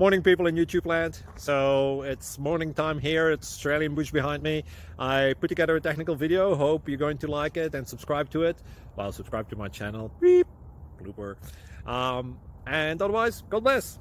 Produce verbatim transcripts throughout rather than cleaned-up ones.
Morning, people in YouTube land. So it's morning time here. It's Australian bush behind me. I put together a technical video. Hope you're going to like it and subscribe to it. Well, subscribe to my channel. Beep. Blooper. Um, and otherwise, God bless.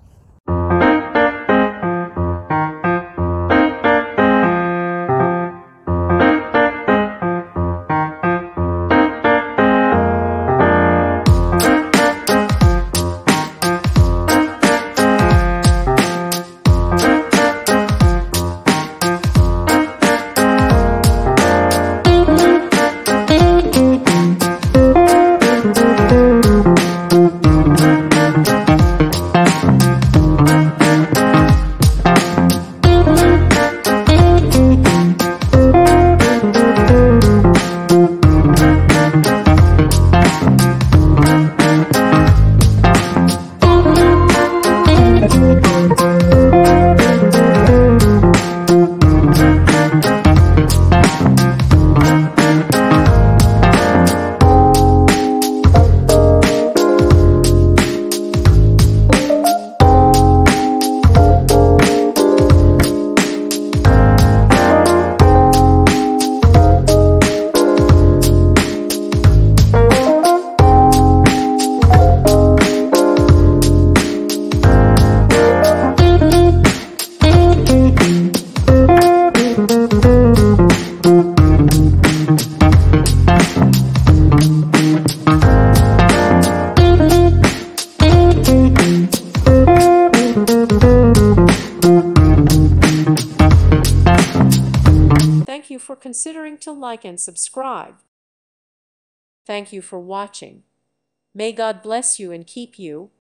Thank you for considering to like and subscribe. Thank you for watching. May God bless you and keep you.